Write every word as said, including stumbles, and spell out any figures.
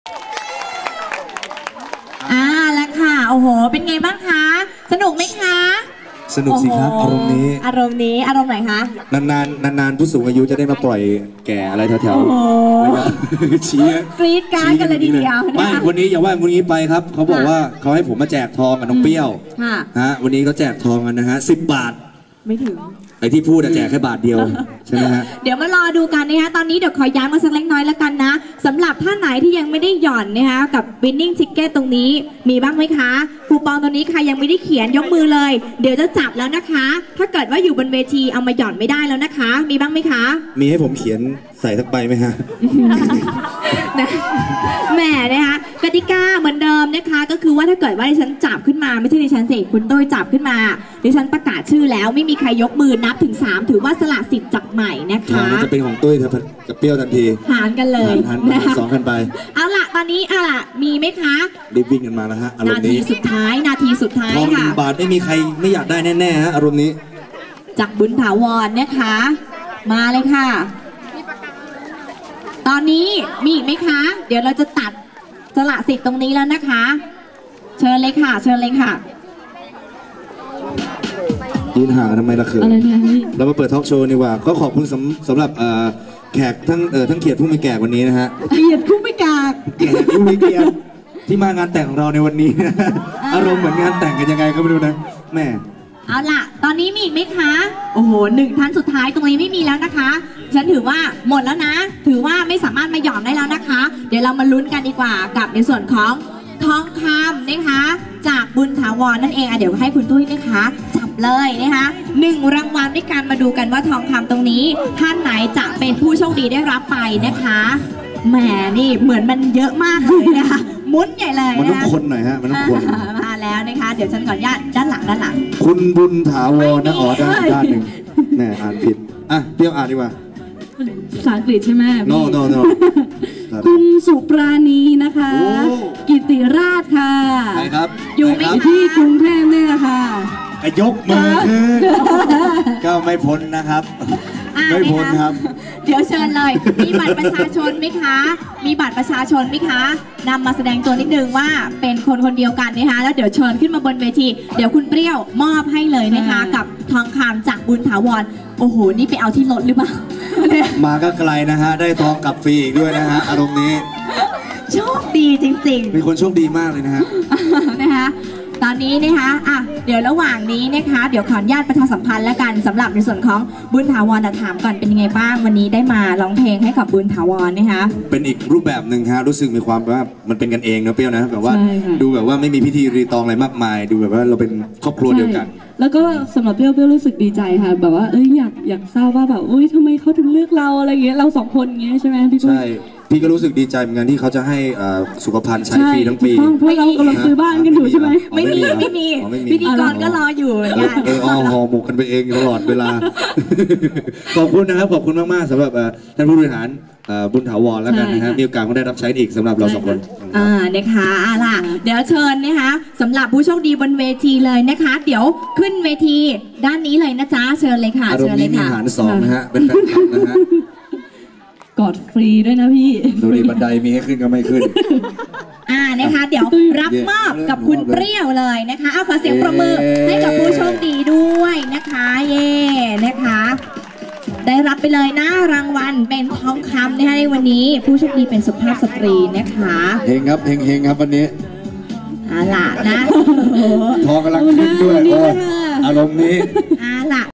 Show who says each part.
Speaker 1: อ่าแล้วค่ะโอ้โหเป็นไงบ้างคะสนุกไหมคะ
Speaker 2: สนุกสิครับอารมณ์นี้
Speaker 1: อารมณ์นี้อารมณ์ไหนคะ
Speaker 2: นานๆนานๆผู้สูงอายุจะได้มาปล่อยแก่อะไรแถวๆชี้
Speaker 1: กรี๊ดการ์ดกันเลยทีเดียว
Speaker 2: ไม่วันนี้อย่าว่าวันนี้ไปครับเขาบอกว่าเขาให้ผมมาแจกทองกับน้องเปรี้ยวฮะวันนี้เขาแจกทองกันนะฮะสิบบาทไม่ถึงไอ้ที่พูดแจกแค่บาทเดียวใช่ไหมฮะ
Speaker 1: เดี๋ยวมารอดูกันนะคะตอนนี้เดี๋ยวขอย้ำมาสักเล็กน้อยแล้วกันนะสำหรับท่านไหนที่ยังไม่ได้หย่อนนะคะกับ winning ticket ตรงนี้มีบ้างไหมคะคูปองตัวนี้ใครยังไม่ได้เขียนยกมือเลยเดี๋ยวจะจับแล้วนะคะถ้าเกิดว่าอยู่บนเวทีเอามาหย่อนไม่ได้แล้วนะคะมีบ้างไหมคะ
Speaker 2: มีให้ผมเขียนใส่สักใบไหมฮะ
Speaker 1: แหมนะคะกติกาเหมือนเดิมนะคะก็คือว่าถ้าเกิดว่าดิฉันจับขึ้นมาไม่ใช่ดิฉันสิคุณตุ้ยจับขึ้นมาดิฉันประกาศชื่อแล้วไม่มีใครยกมือนับถึงสามถือว่าสละสิทธิ์จับใหม่นะคะ
Speaker 2: จะเป็นของตุ้ยกับเปรี้ยวทันที
Speaker 1: หารกันเลย
Speaker 2: หารสองกันไป
Speaker 1: เอาล่ะตอนนี้เอาล่ะมีไหมคะ
Speaker 2: รีบวิ่งกันมาแล้วฮะ
Speaker 1: นาทีสุดท้ายนาทีสุดท้ายค่ะ
Speaker 2: ทองหนึ่งบาทไม่มีใครไม่อยากได้แน่ๆฮะอารมณ์นี้
Speaker 1: จากบุญถาวรนะคะมาเลยค่ะตอนนี้มีอีกไหมคะเดี๋ยวเราจะตัดสละสิทธิ์ตรงนี้แล้วนะคะเชิญเลยค่ะเชิญเลยค่ะ
Speaker 2: ยืนห่างทำไมล่ะเขินเรามาเปิดทอล์กโชว์ดีกว่าก็ขอบคุณสำสำหรับแขกทั้งทั้งเกียรติผู้มีแก่วันนี้นะฮะ
Speaker 1: เกียรติผู้มีแก่
Speaker 2: แขกผู้มีเกียรติที่มางานแต่งของเราในวันนี้อารมณ์เหมือนงานแต่งกันยังไงก็ไม่รู้นะแม่
Speaker 1: เอาล่ะตอนนี้มีอีกไหมคะโอ้โหหนึ่งท่านสุดท้ายตรงนี้ไม่มีแล้วนะคะฉันถือว่าหมดแล้วนะถือว่าไม่สามารถมาหย่อนได้แล้วนะคะเดี๋ยวเรามาลุ้นกันดีกว่ากับในส่วนของทองคำนะคะจากบุญถาวรนั่นเองอ่ะเดี๋ยวให้คุณตุ้ยนะคะจับเลยนะคะหนึ่งรางวัลด้วยกันมาดูกันว่าทองคำตรงนี้ท่านไหนจะเป็นผู้โชคดีได้รับไปนะคะแหมนี่เหมือนมันเยอะมากเลยนะคะมุ้นใหญ่เลย
Speaker 2: มันต้องคนหน่อยฮะมันต้องคน
Speaker 1: มาแล้วนะคะเดี๋ยวฉันขออนุญาตด้านหลังด้านหลัง
Speaker 2: คุณบุญถาวรนะอ๋อด้านด้านหนึ่งแม่อ่านผิดอ่ะเปรี้ยวอ่านดีกว่า
Speaker 3: ภาษาอังกฤษใช่ไหม
Speaker 2: no no no
Speaker 3: คุณสุปราณีนะคะกิติราชค่ะ
Speaker 2: ใครครับ
Speaker 3: อยู่ที่กรุงเทพเนี่ยค่ะ
Speaker 2: ยกมือขึ้นก็ไม่พ้นนะครับไม่พ้นครับ
Speaker 1: เดี๋ยวเชิญเลยมีบัตรประชาชนไหมคะมีบัตรประชาชนไหมคะนำมาแสดงตัวนิดนึงว่าเป็นคนคนเดียวกันนะคะแล้วเดี๋ยวเชิญขึ้นมาบนเวทีเดี๋ยวคุณเปรี้ยวมอบให้เลยนะคะกับทองคำจากบุญถาวรโอ้โหนี่ไปเอาที่รถหรือเปล่า
Speaker 2: มาก็ไกลนะฮะได้ทองกลับฟรีอีกด้วยนะฮะอารมณ์นี้
Speaker 1: โชคดีจริงๆ
Speaker 2: เป็นคนโชคดีมากเลยนะฮะ
Speaker 1: นะคะตอนนี้นะคะอ่ะเดี๋ยวระหว่างนี้นะคะเดี๋ยวขออนุญาตประชาสัมพันธ์แล้วกันสำหรับในส่วนของบุญถาวรถามก่อนเป็นยังไงบ้างวันนี้ได้มาร้องเพลงให้กับบุญถาวรนะคะ
Speaker 2: เป็นอีกรูปแบบหนึ่งฮะรู้สึกมีความว่ามันเป็นกันเองนะเปรี้ยวนะแบบว่าดูแบบว่าไม่มีพิธีรีตองอะไรมากมายดูแบบว่าเราเป็นครอบครัวเดียวกัน
Speaker 3: แล้วก็สำหรับเปรี้ยวเปรี้ยวรู้สึกดีใจค่ะแบบว่าเอ้ยอยากอยากทราบว่าแบบอุ้ยทำไมเขาถึงเลือกเราอะไรเงี้ยเราสองคนเงี้ยใช่ไหมพี่กุ้ง
Speaker 2: ใช่พี่ก็รู้สึกดีใจเหมือนกันที่เขาจะให้สุขภัณฑ์ใช้ฟรีทั้งปี
Speaker 3: เพราะเรากำลังซื้อบ้านกันอยู่ใช่ไหม
Speaker 1: ไม่มีไม่มีพิธีกรก็รออยู่
Speaker 2: เอออ๋อหอหมกกันไปเองตลอดเวลาขอบคุณนะครับขอบคุณมากๆสำหรับท่านผู้บริหารบุญถาวรแล้วกันนะฮะมีโอกาสก็ได้รับใช้อีกสำหรับเราสองคน
Speaker 1: อ่านะคะล่ะเดี๋ยวเชิญนะคะสำหรับผู้โชคดีบนเวทีเลยนะคะเดี๋ยวขึ้นเวทีด้านนี้เลยนะจ๊ะเชิญเลยค่ะ
Speaker 2: เชิญเลยค่ะอารมณ์นี้มีหารสองนะฮะเป็นแฟนคลับนะฮะ
Speaker 3: กอดฟรีด้วยนะพี่
Speaker 2: ดูดิบันไดมีให้ขึ้นก็ไม่ขึ้น
Speaker 1: อ่านะคะเดี๋ยวรับมอบกับคุณเปรี้ยวเลยนะคะเอาขอเสียงประมือให้กับผู้โชคดีด้วยนะคะเย่นะคะได้รับไปเลยนะรางวัลเป็นทองคำนะคะในวันนี้ผู้โชคดีเป็นสุภาพสตรีนะคะ
Speaker 2: เฮงครับเฮงเฮงครับวันนี้
Speaker 1: อ่าล่ะนะ
Speaker 2: ทองกำลังขึ้นด้วยอารมณ์นี้
Speaker 1: อ่าล่ะ